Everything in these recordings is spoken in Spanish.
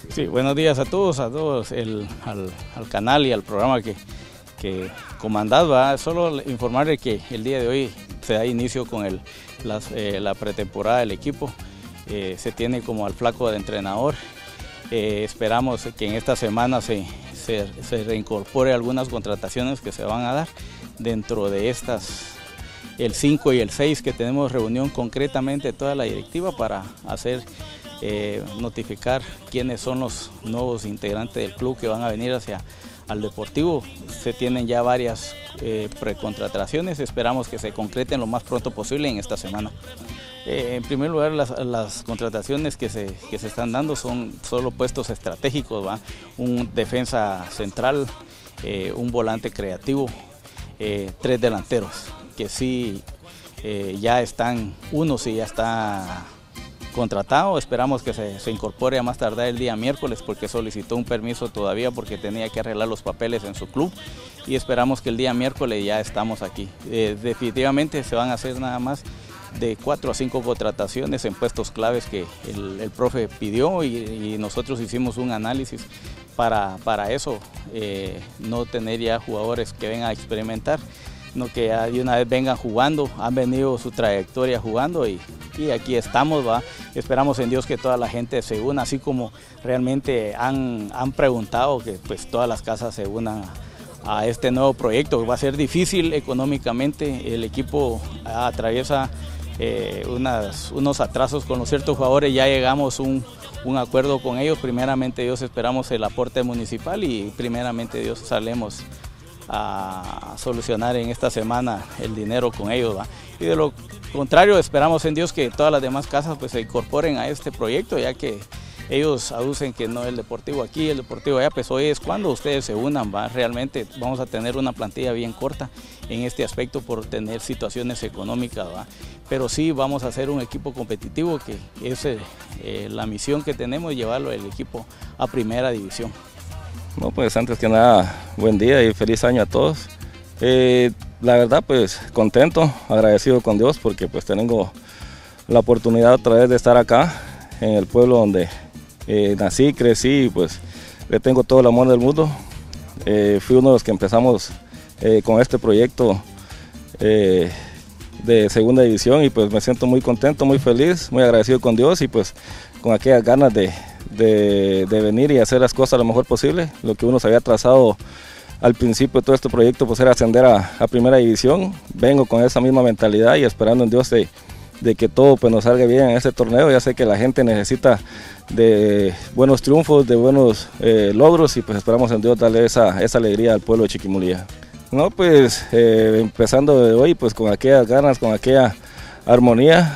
Sí, buenos días a todos al canal y al programa que comandás. Solo informarle que el día de hoy se da inicio con la pretemporada del equipo. Se tiene como al flaco de entrenador. Esperamos que en esta semana se reincorpore algunas contrataciones que se van a dar. Dentro de estas, el 5 y el 6, que tenemos reunión concretamente toda la directiva para notificar quiénes son los nuevos integrantes del club que van a venir al Deportivo. Se tienen ya varias precontrataciones, esperamos que se concreten lo más pronto posible en esta semana. En primer lugar, las contrataciones que se están dando son solo puestos estratégicos, ¿va? Un defensa central, un volante creativo, 3 delanteros, que sí ya están, uno sí ya está contratado. Esperamos que se incorpore a más tardar el día miércoles, porque solicitó un permiso todavía porque tenía que arreglar los papeles en su club, y esperamos que el día miércoles ya estamos aquí. Definitivamente se van a hacer nada más de 4 a 5 contrataciones en puestos claves que el profe pidió, y nosotros hicimos un análisis para eso, no tener ya jugadores que vengan a experimentar, no que ya de una vez vengan jugando, han venido su trayectoria jugando y aquí estamos, ¿va? Esperamos en Dios que toda la gente se una, así como realmente han preguntado, que pues todas las casas se unan a este nuevo proyecto. Va a ser difícil económicamente, el equipo atraviesa unos atrasos con los ciertos jugadores, ya llegamos a un acuerdo con ellos. Primeramente Dios esperamos el aporte municipal y primeramente Dios salemos a solucionar en esta semana el dinero con ellos, ¿va? Y de lo contrario, esperamos en Dios que todas las demás casas pues se incorporen a este proyecto, ya que ellos aducen que no el Deportivo aquí, el Deportivo allá. Pues hoy es cuando ustedes se unan, ¿va? Realmente vamos a tener una plantilla bien corta en este aspecto por tener situaciones económicas, ¿va? Pero sí vamos a hacer un equipo competitivo, que es la misión que tenemos, llevarlo el equipo a primera división. No, pues antes que nada, buen día y feliz año a todos. La verdad, pues contento, agradecido con Dios, porque pues tengo la oportunidad otra vez de estar acá en el pueblo donde nací, crecí, y pues le tengo todo el amor del mundo. Fui uno de los que empezamos con este proyecto de segunda división, y pues me siento muy contento, muy feliz, muy agradecido con Dios, y pues con aquellas ganas de venir y hacer las cosas lo mejor posible. Lo que uno se había trazado al principio de todo este proyecto pues era ascender a primera división. Vengo con esa misma mentalidad y esperando en Dios de que todo pues nos salga bien en este torneo. Ya sé que la gente necesita de buenos triunfos, de buenos logros, y pues esperamos en Dios darle esa alegría al pueblo de Chiquimulía. No, pues empezando de hoy pues con aquellas ganas, con aquella armonía,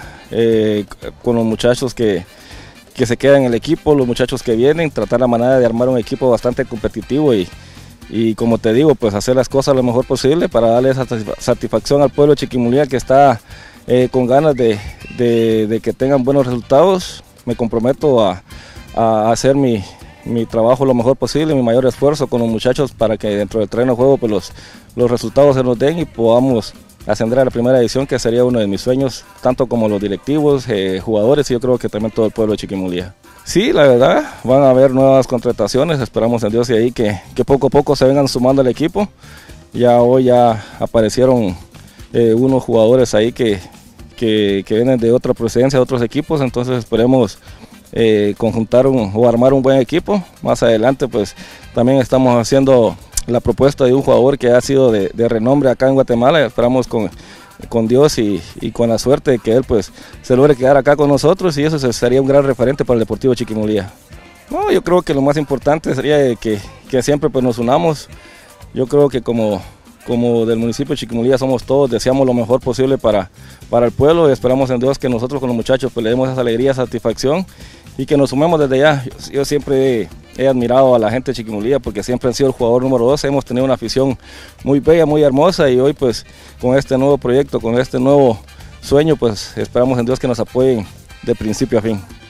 con los muchachos que se quedan en el equipo, los muchachos que vienen, tratar la manera de armar un equipo bastante competitivo y como te digo, pues hacer las cosas lo mejor posible para darle esa satisfacción al pueblo de Chiquimulía, que está con ganas de que tengan buenos resultados. Me comprometo a hacer mi trabajo lo mejor posible, mi mayor esfuerzo con los muchachos, para que dentro del terreno de juego pues los resultados se nos den y podamos ascender a la primera división, que sería uno de mis sueños, tanto como los directivos, jugadores, y yo creo que también todo el pueblo de Chiquimulía. Sí, la verdad, van a haber nuevas contrataciones, esperamos en Dios y ahí que poco a poco se vengan sumando al equipo. Ya hoy ya aparecieron unos jugadores ahí que vienen de otra procedencia, de otros equipos, entonces esperemos conjuntar o armar un buen equipo. Más adelante pues también estamos haciendo la propuesta de un jugador que ha sido de renombre acá en Guatemala. Esperamos con Dios y con la suerte de que él pues se logre quedar acá con nosotros, y eso sería un gran referente para el Deportivo Chiquimulía. No, yo creo que lo más importante sería que siempre pues nos unamos. Yo creo que como del municipio de Chiquimulía somos todos, deseamos lo mejor posible para el pueblo, y esperamos en Dios que nosotros con los muchachos pues le demos esa alegría, satisfacción, y que nos sumemos desde ya. Yo siempre he admirado a la gente de Chiquimulía, porque siempre han sido el jugador número 12, hemos tenido una afición muy bella, muy hermosa, y hoy pues con este nuevo proyecto, con este nuevo sueño, pues esperamos en Dios que nos apoyen de principio a fin.